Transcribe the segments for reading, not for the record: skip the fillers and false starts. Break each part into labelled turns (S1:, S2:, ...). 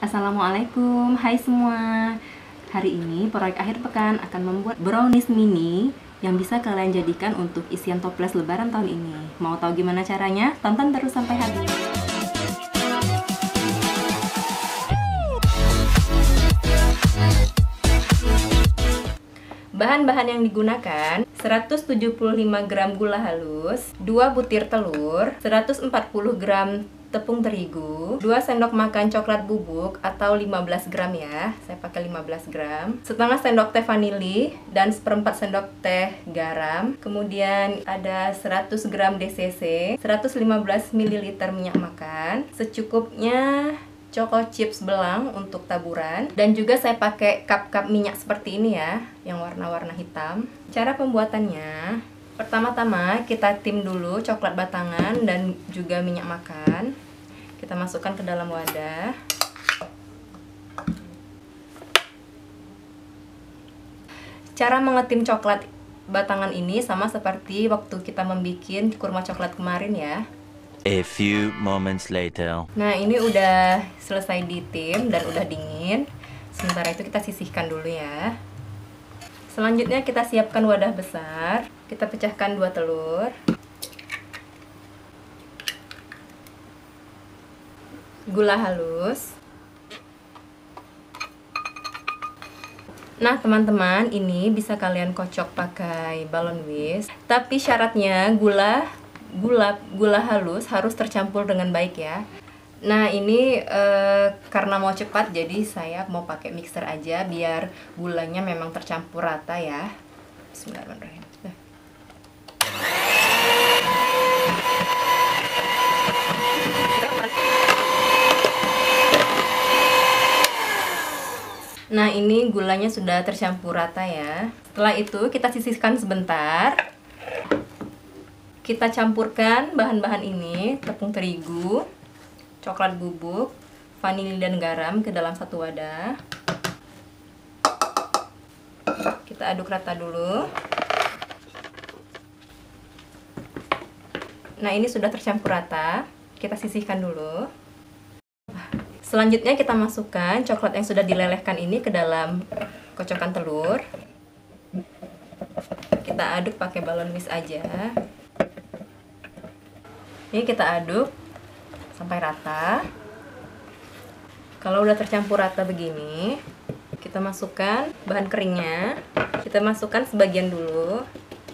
S1: Assalamualaikum, hai semua. Hari ini proyek akhir pekan akan membuat brownies mini yang bisa kalian jadikan untuk isian toples lebaran tahun ini. Mau tahu gimana caranya? Tonton terus sampai habis. Bahan-bahan yang digunakan: 175 gram gula halus, 2 butir telur, 140 gram tepung terigu, 2 sendok makan coklat bubuk atau 15 gram ya, saya pakai 15 gram, setengah sendok teh vanili dan seperempat sendok teh garam, kemudian ada 100 gram DCC, 115 ml minyak makan, secukupnya Choco Chips belang untuk taburan, dan juga saya pakai cup-cup minyak seperti ini ya, yang warna-warna hitam. Cara pembuatannya: pertama-tama kita tim dulu coklat batangan dan juga minyak makan. Kita masukkan ke dalam wadah. Cara mengetim coklat batangan ini sama seperti waktu kita membuat kurma coklat kemarin ya.
S2: A few moments later.
S1: Nah, ini udah selesai ditim dan udah dingin. Sementara itu kita sisihkan dulu ya. Selanjutnya kita siapkan wadah besar. Kita pecahkan 2 telur. Gula halus. Nah, teman-teman, ini bisa kalian kocok pakai balon whisk. Tapi syaratnya gula halus harus tercampur dengan baik ya. Nah, ini karena mau cepat jadi saya mau pakai mixer aja biar gulanya memang tercampur rata ya. Bismillahirrahmanirrahim. Nah, ini gulanya sudah tercampur rata ya. Setelah itu kita sisihkan sebentar. Kita campurkan bahan-bahan ini, tepung terigu, coklat bubuk, vanili dan garam ke dalam satu wadah. Kita aduk rata dulu. Nah, ini sudah tercampur rata. Kita sisihkan dulu. Selanjutnya kita masukkan coklat yang sudah dilelehkan ini ke dalam kocokan telur. Kita aduk pakai balon whisk aja. Ini kita aduk sampai rata. Kalau udah tercampur rata begini, kita masukkan bahan keringnya. Kita masukkan sebagian dulu.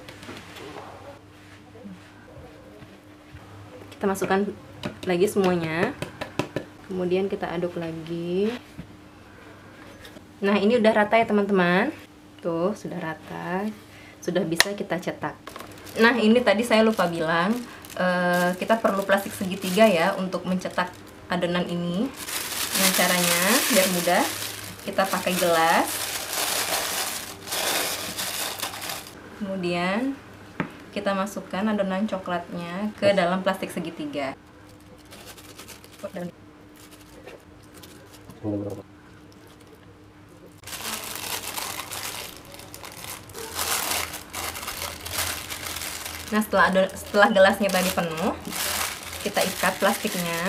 S1: Kita masukkan lagi semuanya. Kemudian kita aduk lagi. Nah, ini udah rata ya teman-teman. Tuh, sudah rata. Sudah bisa kita cetak. Nah, ini tadi saya lupa bilang, kita perlu plastik segitiga ya untuk mencetak adonan ini. Nah, caranya biar mudah, kita pakai gelas. Kemudian kita masukkan adonan coklatnya ke dalam plastik segitiga. Nah, setelah gelasnya tadi penuh, kita ikat plastiknya.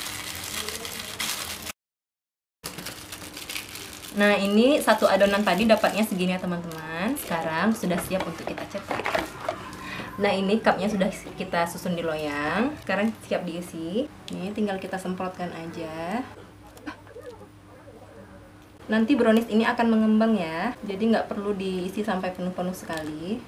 S1: Nah, ini satu adonan tadi dapatnya segini ya teman-teman. Sekarang sudah siap untuk kita cetak. Nah, ini cupnya sudah kita susun di loyang. Sekarang siap diisi. Ini tinggal kita semprotkan aja. Nanti brownies ini akan mengembang ya, jadi nggak perlu diisi sampai penuh-penuh sekali.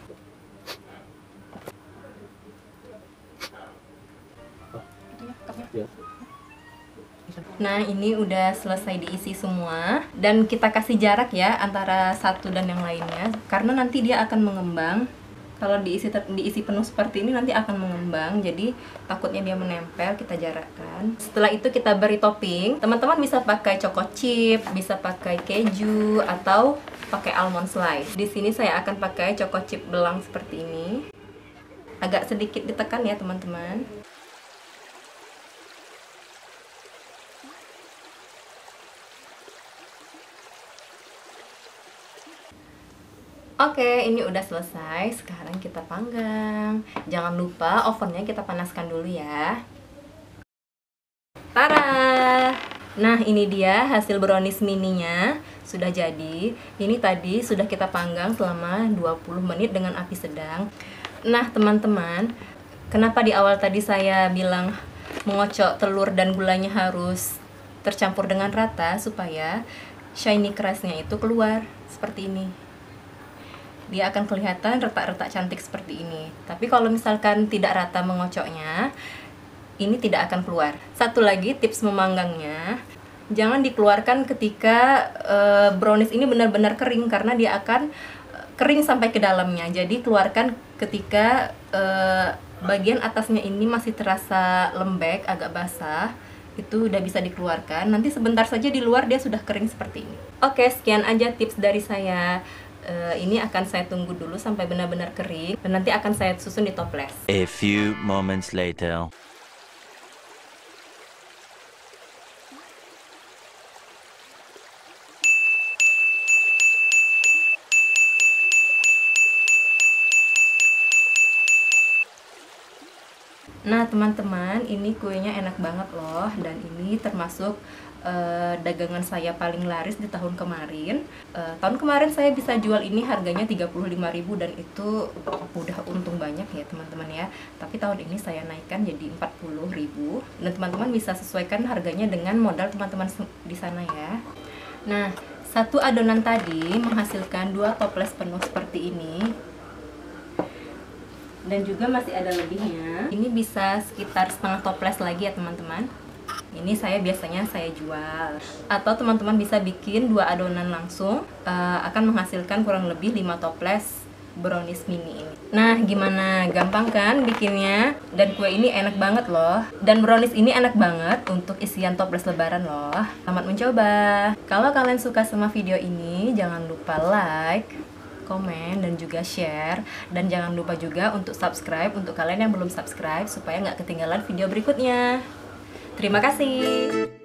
S1: Nah, ini udah selesai diisi semua, dan kita kasih jarak ya antara satu dan yang lainnya, karena nanti dia akan mengembang. Kalau diisi penuh seperti ini nanti akan mengembang, jadi takutnya dia menempel, kita jarakkan. Setelah itu kita beri topping. Teman-teman bisa pakai choco chip, bisa pakai keju, atau pakai almond slice. Di sini saya akan pakai choco chip belang seperti ini. Agak sedikit ditekan ya teman-teman. Oke, ini udah selesai. Sekarang kita panggang. Jangan lupa ovennya kita panaskan dulu ya. Tada! Nah, ini dia hasil brownies mininya. Sudah jadi. Ini tadi sudah kita panggang selama 20 menit dengan api sedang. Nah, teman-teman, kenapa di awal tadi saya bilang mengocok telur dan gulanya harus tercampur dengan rata supaya shiny crust-nya itu keluar seperti ini. Dia akan kelihatan retak-retak cantik seperti ini. Tapi kalau misalkan tidak rata mengocoknya, ini tidak akan keluar. Satu lagi tips memanggangnya, jangan dikeluarkan ketika brownies ini benar-benar kering, karena dia akan kering sampai ke dalamnya. Jadi keluarkan ketika bagian atasnya ini masih terasa lembek, agak basah. Itu udah bisa dikeluarkan. Nanti sebentar saja di luar dia sudah kering seperti ini. Oke, sekian aja tips dari saya. Ini akan saya tunggu dulu sampai benar-benar kering, dan nanti akan saya susun di toples.
S2: A few moments later.
S1: Nah, teman-teman, ini kuenya enak banget loh, dan ini termasuk dagangan saya paling laris di tahun kemarin. Tahun kemarin saya bisa jual ini harganya 35.000 dan itu udah untung banyak ya teman-teman ya. Tapi tahun ini saya naikkan jadi 40.000, dan teman-teman bisa sesuaikan harganya dengan modal teman-teman di sana ya. Nah, satu adonan tadi menghasilkan 2 toples penuh seperti ini. Dan juga masih ada lebihnya. Ini bisa sekitar setengah toples lagi ya teman-teman. Ini biasanya saya jual. Atau teman-teman bisa bikin 2 adonan langsung, akan menghasilkan kurang lebih 5 toples brownies mini ini. Nah, gimana? Gampang kan bikinnya? Dan kue ini enak banget loh. Dan brownies ini enak banget untuk isian toples lebaran loh. Selamat mencoba. Kalau kalian suka sama video ini, jangan lupa like, komen, dan juga share. Dan jangan lupa juga untuk subscribe untuk kalian yang belum subscribe, supaya nggak ketinggalan video berikutnya. Terima kasih.